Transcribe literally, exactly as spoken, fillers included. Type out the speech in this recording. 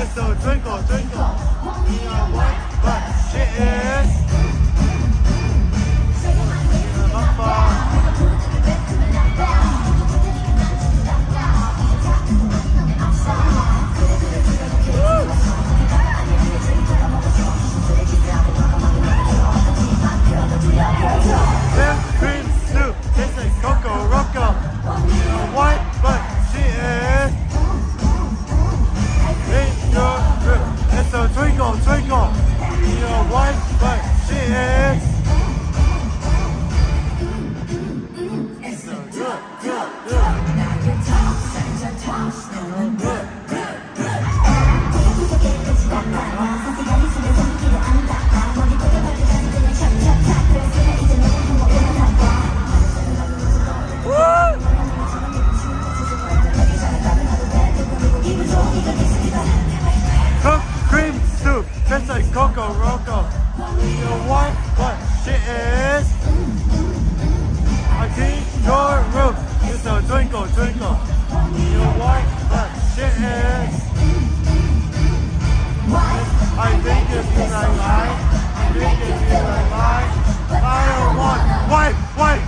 It's a twinkle, twinkle in a white, but she is in a far. Then cream soup, it's a coco roco in a white, but she is in your room. It's a twinkle, twinkle in a white, but she is. It's a good, good, good. Cooked cream soup, just like Coco Roco. You're white, but she is. I clean your room. It's a twinkle, twinkle. You're white, but she is. I think if you like, I think if you like, I don't want white, white.